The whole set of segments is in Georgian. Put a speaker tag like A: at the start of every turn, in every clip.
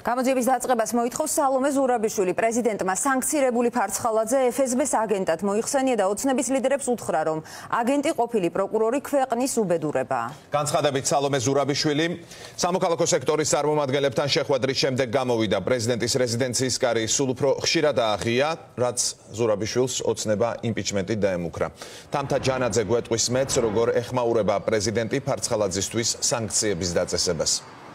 A: გამოძიების დაწყებას მოითხოვს სალომე ზურაბიშვილი. პრეზიდენტმა სანქცირებული ფარცხალაძე FSB-ს აგენტად მოიხსენია და ოცნების ლიდერებს უთხრა, რომ აგენტი ყოფილი პროკურორი ქვეყნის უბედურებაა.
B: განცხადებით სალომე ზურაბიშვილი სამოქალაქო სექტორის წარმომადგენლებთან შეხვედრის შემდეგ გამოვიდა. პრეზიდენტის რეზიდენციის კარი სულ უფრო ხშირად ააღია, რაც ზურაბიშვილს ოცნება იმპიჩმენტით დაემუქრა. თამთა ჯანაძე გვეტყვის მეც, როგორ ეხმაურება პრეზიდენტი ფარცხალაძისთვის სანქციების დაწესებას.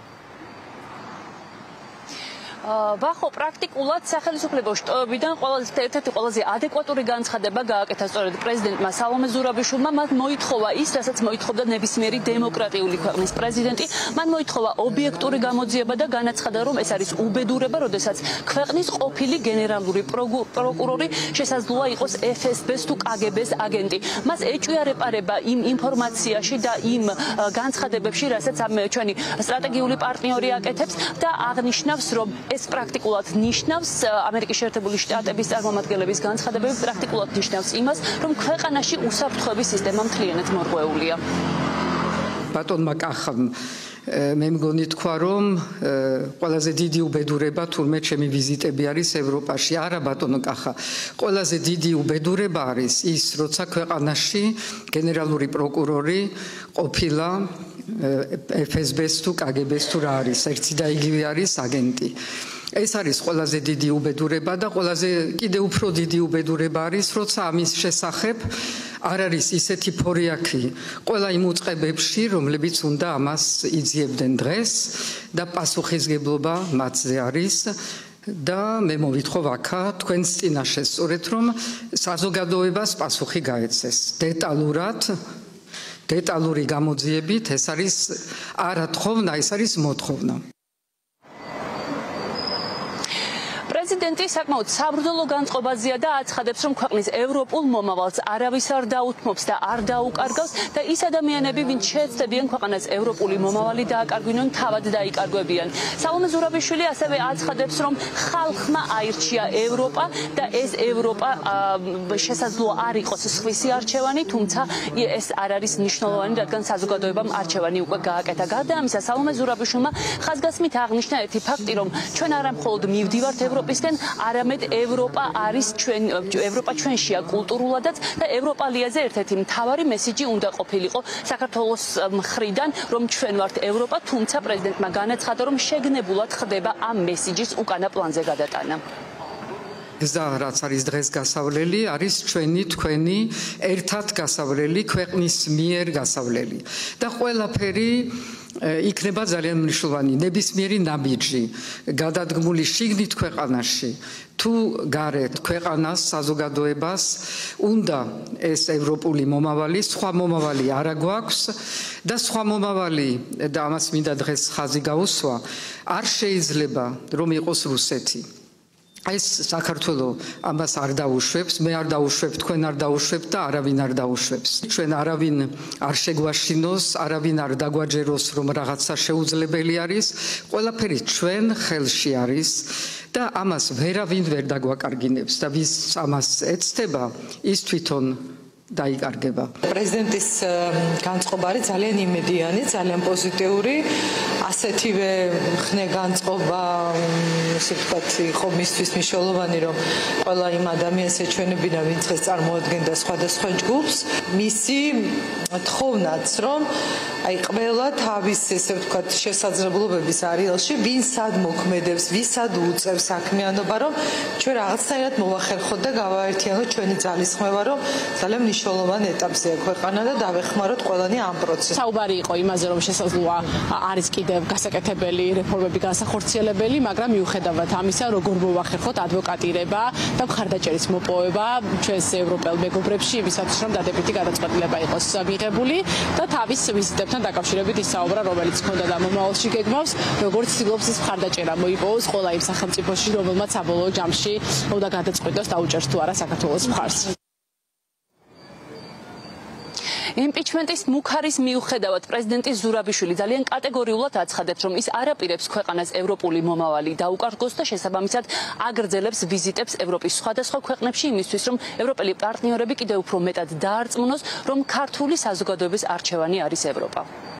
C: ვახო პრაქტიკულად სახელმწიფო შტაბიდან ერთ-ერთი ყველაზე ადეკვატური განცხადება გააკეთა სწორედ პრეზიდენტმა სალომე ზურაბიშვილმა. მან მოითხოვა ის, რასაც მოითხოვდა ნებისმიერი დემოკრატიული ქვეყნის პრეზიდენტი. მან მოითხოვა ობიექტური გამოძიება და განაცხადა, რომ ეს არის უბედურება, როდესაც ქვეყნის ყოფილი გენერალური პროკურორი შესაძლოა იყოს FSB-ს თუ KGB-ს აგენტი. მას ეჭვია რეპარება იმ ინფორმაციაში და იმ განცხადებებში, რასაც ჩვენი სტრატეგიული პარტნიორი აკეთებს და აღნიშნავს, რომ ეს პრაქტიკულად ნიშნავს ამერიკის შეერთებული შტატების წარმომადგენლების განცხადებები პრაქტიკულად ნიშნავს იმას, რომ ქვეყანაში უსაფრთხოების სისტემა მთლიანად მორღვეულია.
D: ბატონმა კახამ მე მგონი თქვა, რომ ყველაზე დიდი უბედურება თურმე ჩემი ვიზიტები არის ევროპაში. არა ბატონო კახა, ყველაზე დიდი უბედურება არის ის, როცა ქვეყანაში გენერალური პროკურორი ყოფილა FSB-ს თუ KGB-ს თუ რა არის, ერთი და იგივე არის აგენტი. ეს არის ყველაზე დიდი უბედურება და ყველაზე კიდე უფრო დიდი უბედურება არის, როცა ამის შესახებ არ არის ისეთი ფორიაქი ყველა იმ უწყებებში, რომლებიც უნდა ამას იძიებდნენ დღეს და პასუხისგებლობა მათზე არის. და მე მოვითხოვ აქა თქვენს წინაშე სწორედ, რომ საზოგადოებას პასუხი გაეცეს დეტალური გამოძიებით. ეს არის არა თხოვნა, ეს არის მოთხოვნა.
C: პრეზიდენტი საკმაოდ საბრძოლო განწყობაზეა და აცხადებს, რომ ქვეყნის ევროპულ მომავალს არავის არ დაუთმობს და არ დაუკარგავს და ის ადამიანები, ვინც შეეცდებიან ქვეყანას ევროპული მომავალი დააკარგვინონ, თავად დაიკარგვებიან. სალომე ზურაბიშვილი ასევე აცხადებს, რომ ხალხმა აირჩია ევროპა და ეს ევროპა შესაძლოა არ იყოს სხვისი არჩევანი, თუმცა ეს არ არის მნიშვნელოვანი, რადგან საზოგადოებამ არჩევანი უკვე გააკეთა. გარდა ამისა, სალომე ზურაბიშვილმა ხაზგასმით აღნიშნა ერთი ფაქტი, რომ ჩვენ არა მხოლოდ მივდივართ ევროპისკენ, არამედ ევროპა არის ევროპა ჩვენშია კულტურულადაც და ევროპალიაზე ერთ-ერთი მთავარი მესიჯი უნდა ყოფილიყო საქართველოს მხრიდან, რომ ჩვენ ვართ ევროპა, თუმცა პრეზიდენტმა განაცხადა, რომ შეგნებულად ხდება ამ მესიჯის უკანა პლანზე გადატანა.
D: და რაც არის დღეს გასავლელი, არის თქვენი ერთად გასავლელი, ქვეყნის მიერ გასავლელი და ყველაფერი იქნება ძალიან მნიშვნელოვანი. ნებისმიერი ნაბიჯი გადადგმული შიგნით ქვეყანაში თუ გარეთ ქვეყანას, საზოგადოებას უნდა ეს ევროპული მომავალი, სხვა მომავალი არა გვაქვს და სხვა მომავალი და ამას მინდა დღეს ხაზი გაუსვა, არ შეიძლება რომ იყოს რუსეთი. ეს საქართველოს ამას არ დაუშვებს, მე არ დაუშვებ, თქვენ არ დაუშვებთ და არავინ არ დაუშვებს. ჩვენ არავინ არ შეგვაშინოს, არავინ არ დაგვაჯეროს, რომ რაღაცა შეუძლებელი არის, ყველაფერი ჩვენ ხელში არის და ამას ვერავინ ვერ დაგვაკარგინებს და ვის ამას ეცდება, ის თვითონ დაიკარგება.
E: პრეზიდენტის განწყობა არის ძალიან იმედიანი, ძალიან პოზიტიური. ასეთივე ხნე განწყობა, ისე ვთქვათ, იყო მისთვის მნიშვნელოვანი, რომ ყველა იმ ადამიანს ეჩვენებინა, ვინც დღეს წარმოადგენდა სხვადასხვა ჯგუფს. მისი თხოვნაც, რომ აი ყველა თავის, ესე ვთქვათ, შესაძლებლობების არეალში, ვინ სად მოქმედებს, ვისად უწევს საქმიანობა, რომ ჩვენ რაღაცნაირად მოვახერხოთ და გავაერთიანოთ ჩვენი ძალისხმევა, რომ ძალიან მნიშვნელოვან ეტაპზეა ქვეყანა და დავეხმაროთ ყველანი ამ პროცესს.
F: საუბარი იყო იმაზე, რომ შესაძლოა არის კიდევ გასაკეთებელი რეფორმები განსახორციელებელი, მაგრამ მიუხედავად ამისა, როგორ მოვახერხოთ ადვოკატირება და მხარდაჭერის მოპოვება ჩვენს ევროპელ მეგობრებში, იმისათვის, რომ დადებითი გადაწყვეტილება იყოს მიღებული და თავის ვიზიტებთან დაკავშირებით ისაუბრა, რომელიც ჰქონდა და მომავალში გეგმავს, როგორც ცდილობს ის მხარდაჭერა მოიპოვოს ყველა იმ სახელმწიფოში, რომელმაც საბოლოო ჯამში უნდა გადაწყვიტოს დაუჭერს თუ არა საქართველოს მხარს.
C: იმპიჩმენტის მუქარის მიუხედავად პრეზიდენტი ზურაბიშვილი ძალიან კატეგორიულად აცხადებს, რომ ის არ აპირებს ქვეყანას ევროპული მომავალი დაუკარგოს და შესაბამისად აგრძელებს ვიზიტებს ევროპის სხვადასხვა ქვეყნებში იმისთვის, რომ ევროპელი პარტნიორები კიდევ უფრო მეტად დაარწმუნოს, რომ ქართული საზოგადოების არჩევანი არის ევროპა.